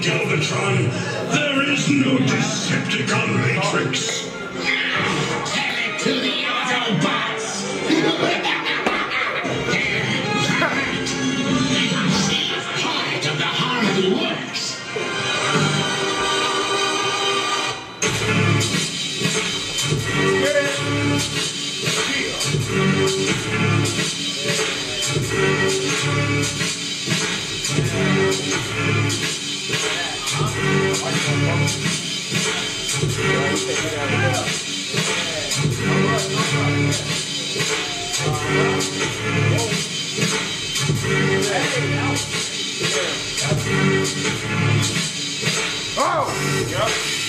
Galvatron. There is no Decepticon Matrix. Tell it to the Autobots. They must see if part of the harmony works. Oh! Yep.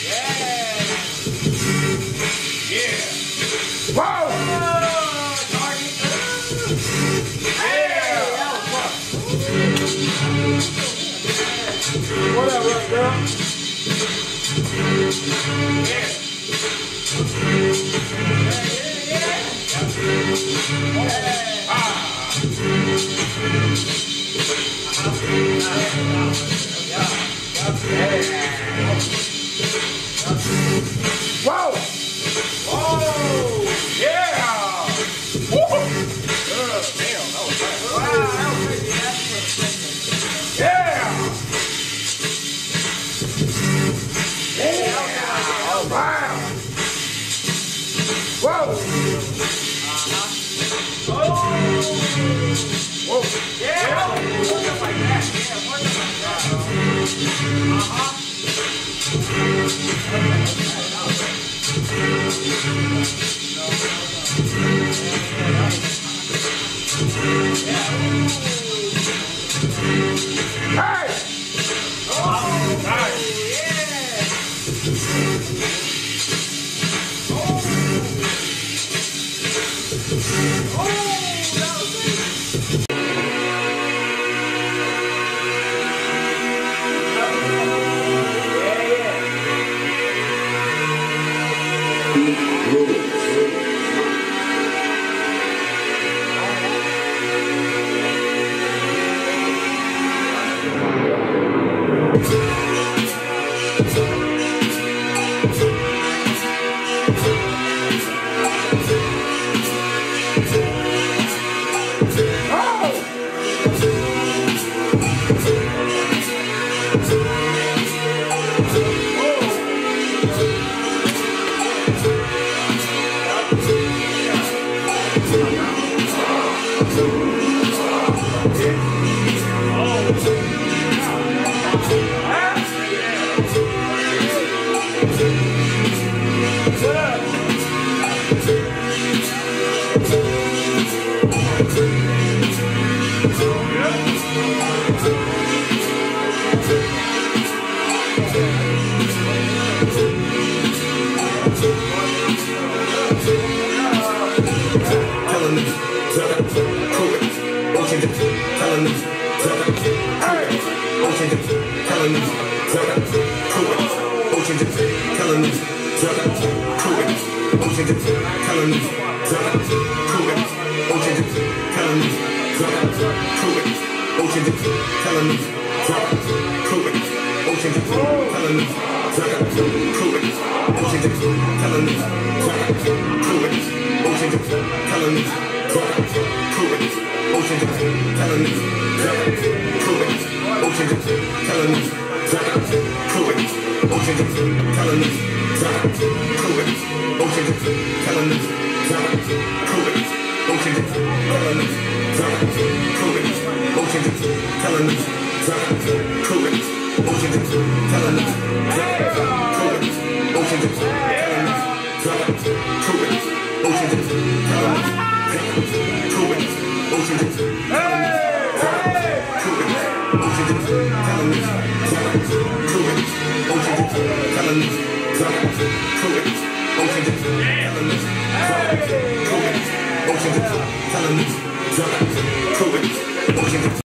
Yeah! Yeah! Whoa! What up, little girl? Yeah. Whoa! Whoa! Yeah! Woo! Damn, that was nice. Wow, that was crazy. Yeah! Yeah! Oh, wow! Whoa! Oh! Whoa! Yeah! Work up like that. Yeah, work up like that. Hey! Oh, nice! Yeah! Oh! Oh, that was it! Hey!